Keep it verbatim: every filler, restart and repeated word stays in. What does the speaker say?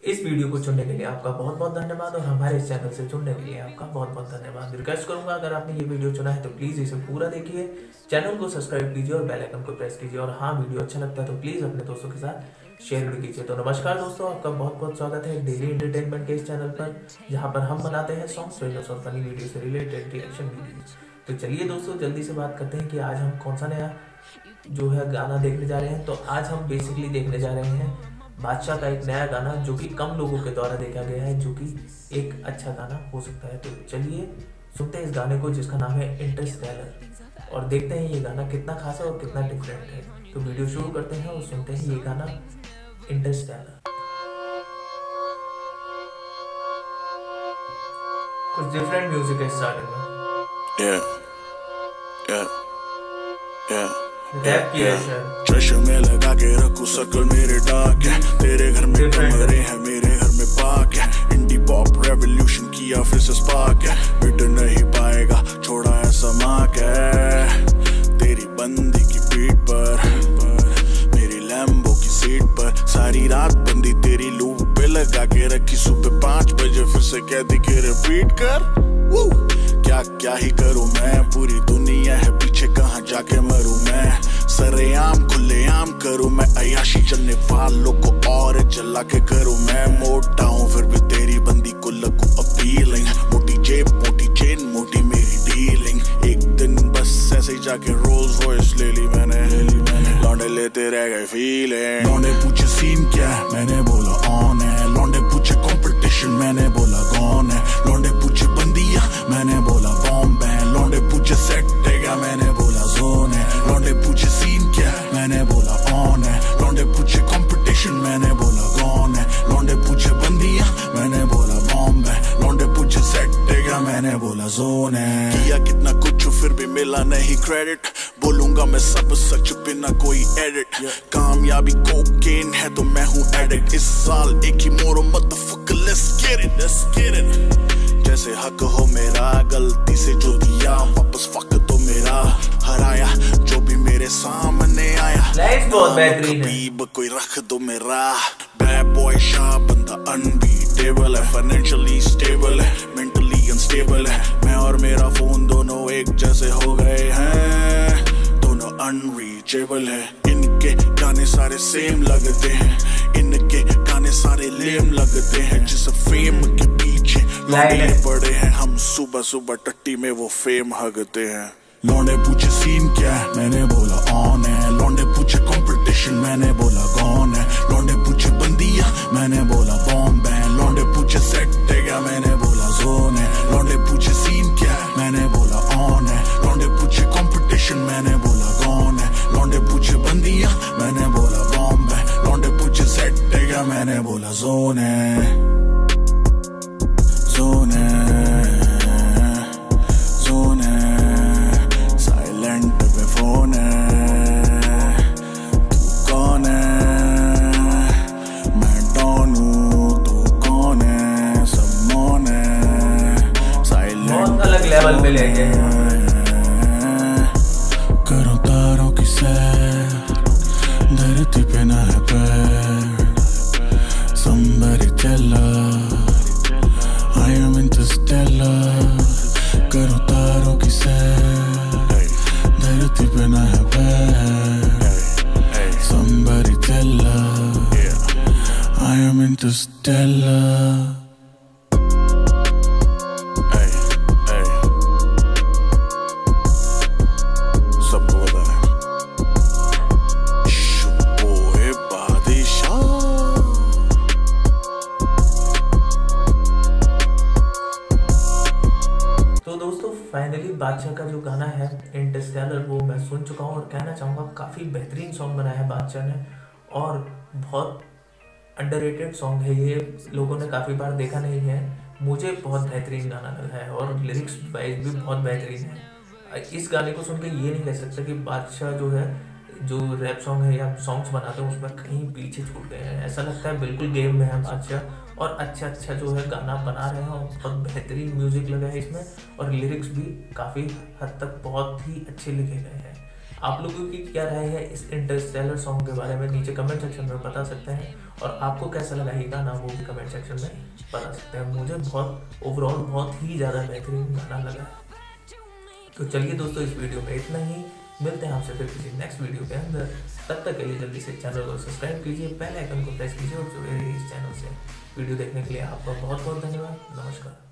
इस वीडियो को चुनने के लिए आपका बहुत बहुत धन्यवाद और हमारे इस चैनल से जुड़ने के लिए आपका बहुत बहुत धन्यवाद। रिक्वेस्ट करूंगा अगर आपने ये वीडियो चुना है तो प्लीज़ इसे पूरा देखिए, चैनल को सब्सक्राइब कीजिए और बेल आइकन को प्रेस कीजिए। और हाँ, वीडियो अच्छा लगता है तो प्लीज़ अपने दोस्तों के साथ शेयर भी कीजिए। तो नमस्कार दोस्तों, आपका बहुत बहुत स्वागत है डेली एंटरटेनमेंट के इस चैनल पर, जहाँ पर हम बनाते हैं सॉन्ग्स, ट्रेलर्स और फनी वीडियो से रिलेटेड रिएक्शन वीडियोस। तो चलिए दोस्तों, जल्दी से बात करते हैं कि आज हम कौन सा नया जो है गाना देखने जा रहे हैं। तो आज हम बेसिकली देखने जा रहे हैं बादशाह का एक नया गाना, जो कि कम लोगों के द्वारा देखा गया है, जो कि एक अच्छा गाना हो सकता है। तो चलिए सुनते हैं इस गाने को, जिसका नाम है इंटरस्टेलर, और देखते हैं ये गाना कितना खास है और कितना डिफरेंट है। तो वीडियो शुरू करते हैं और सुनते हैं ये गाना इंटरस्टेलर। कुछ डिफरेंट म्यूजिक है स्टार्टिंग में। Yeah, yeah, yeah. रैप किया है शायद। चश्मे लगा के रखूं सर्कल मेरे डार्क है, तेरे घर में कमरे हैं मेरे घर में पार्क है। इंडी पॉप रेवोल्यूशन किया फिर से स्पार्क है, मिट नहीं पाएगा छोड़ा ऐसा मार्क है। तेरी बंदी की पीठ पर, मेरी लैम्बो की सीट पर, सारी रात बंदी तेरी लूप पे लगा के रखी, सुबह पाँच बजे फिर से कहती कि रिपीट कर। क्या क्या ही करूं मैं, पूरी दुनिया है पीछे, कहाँ जाके मरूं मैं। सरेआम खुलेआम करूं मैं अयाशी, चलने वालों को और जला के करूं मैं। मोटा हूं फिर भी तेरी बंदी को लगू अपीलिंग, मोटी जेब मोटी चेन मोटी मेरी डीलिंग। एक दिन बस ऐसे ही जाके रोल्स रॉयस ले ली मैंने, लौंडे लेते रह गए फीलिंग। लौंडे पूछे सीन क्या है, मैंने बोला ऑन है। लौंडे पूछे कंपटीशन, मैंने बोला कौन है। लौंडे पूछे बंदिया, मैंने बोला बॉम्ब है। लौंडे पूछे सेट है क्या, मैंने बोला जोन है। लौंडे पूछे सीन क्या है, मैंने बोला ऑन है। लौंडे पूछे कंपटीशन, मैंने बोला कौन है। लौंडे पूछे बंदिया, मैंने बोला बॉम्ब है। लौंडे पूछे सेट है क्या, मैंने बोला जोन है। किया कितना कुछ फिर भी मिला नहीं क्रेडिट, बोलूंगा मैं सब सच बिना कोई एडिट। कामयाबी कोकेन है तो मैं हूँ एडिक्ट, इस साल एक ही मोरो motherfucker, let's get it let's get it. जैसे हक हो मेरा, गलती से जो दिया वापस फक दो मेरा। हराया जो भी मेरे सामने आया, कबीब कोई रख दो मेरा। बैड बॉय शाह बंदा अनबीटेबल है, फाइनेंशियली स्टेबल है, मेंटली अनस्टेबल है। मैं और मेरा फोन दोनों एक जैसे हो गए हैं, दोनों अनरीचेबल है। इनके गाने सारे सेम लगते हैं, इनके गाने सारे लेम लगते हैं। जिस फेम के पीछे लौंडे पड़े हैं, हम सुबह सुबह टट्टी में वो फेम हगते हैं। लौंडे पूछे सीन क्या है, मैंने बोला ऑन है। लौंडे पूछे कंपटीशन, मैंने बोला कौन है। लौंडे पूछे बंदिया, मैंने बोला बॉम्ब है। लौंडे पूछे सेट है क्या, मैंने बोला जोन है। लौंडे पूछे सीन क्या है, मैंने बोला ऑन है। लौंडे पूछे कंपटीशन, मैंने बोला कौन है। लौंडे पूछे बंदिया, मैंने बोला बॉम्ब है। लौंडे पूछे सेट है क्या, मैंने बोला जोन है। जोन है, जोन है, साइलेंट पे फोन है। तू कौन है, मैं डॉन हूँ, तू कौन है, सब मौन है। साइलेंट अलग लेवल पे ले गए। करो तारों की सैर, धरती पे ना है पैर। Somebody tell her I am interstellar। करो तारों की सैर, धरती पे ना है पैर। Somebody tell her I am interstellar। सबको पता है शुभोए बादशाह। तो दोस्तों फाइनली बादशाह का जो गाना है इंटरस्टेलर, वो मैं सुन चुका हूँ और कहना चाहूँगा काफ़ी बेहतरीन सॉन्ग बनाया है बादशाह ने, और बहुत अंडररेटेड सॉन्ग है ये, लोगों ने काफ़ी बार देखा नहीं है। मुझे बहुत बेहतरीन गाना लगा है और लिरिक्स वाइज भी बहुत बेहतरीन है। इस गाने को सुन के ये नहीं कह सकता कि बादशाह जो है, जो रैप सॉन्ग है या सॉन्ग्स बनाते हैं उसमें कहीं पीछे छूट गए हैं। ऐसा लगता है बिल्कुल गेम में है बादशाह, और अच्छा अच्छा जो है गाना बना रहे हैं, और बहुत बेहतरीन म्यूजिक लगा है इसमें, और लिरिक्स भी काफ़ी हद तक बहुत ही अच्छे लिखे गए हैं। आप लोगों की क्या राय है इस इंटरस्टेलर सॉन्ग के बारे में नीचे कमेंट सेक्शन में बता सकते हैं। और आपको कैसा लगा ये गाना वो भी कमेंट सेक्शन में बता सकते हैं। मुझे बहुत ओवरऑल बहुत ही ज़्यादा बेहतरीन गाना लगा है। तो चलिए दोस्तों, इस वीडियो में इतना ही। मिलते हैं आपसे फिर किसी नेक्स्ट वीडियो के अंदर। तब तक के लिए जल्दी से चैनल को सब्सक्राइब कीजिए, बेल आइकन को प्रेस कीजिए और जुड़े रहिए इस चैनल से। वीडियो देखने के लिए आपका बहुत बहुत धन्यवाद। नमस्कार।